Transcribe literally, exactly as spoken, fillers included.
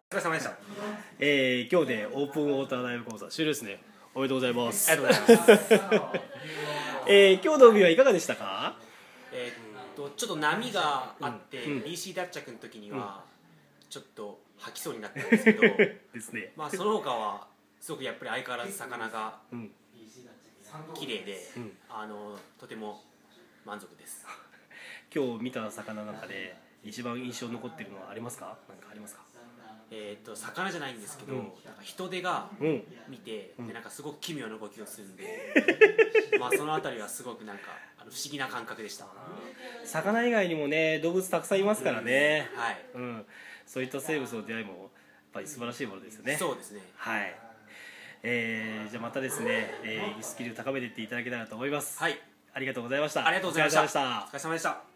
お疲れ様でした。 えー、今日でオープンウォーターダイブ講座終了ですね。おめでとうございます。 ありがとうございます。 えー、今日の海はいかがでしたか？ えーっとちょっと波があって、 うんうん、 ビーシー 脱着の時にはちょっと吐きそうになったんですけどですね。 まあその他はすごくやっぱり相変わらず魚が綺麗で、 うん、 あのとても満足です。 今日見た魚の中で一番印象に残っているのはありますか？何かありますか？ えーっと魚じゃないんですけど、 うん、 なんか人手がうん見て、 うん、 でなんかすごく奇妙な動きをするんでまあそのあたりはすごくなんかあの不思議な感覚でした。 魚以外にもね、動物たくさんいますからね、 はい、 うん、そういった生物の出会いもやっぱり素晴らしいものですよね。 そうですね。 はい、えー、じゃあまたですね、えー、スキル高めていっていただけたらと思います。 はい、 ありがとうございました。 ありがとうございました。 お疲れ様でした。 お疲れ様でした。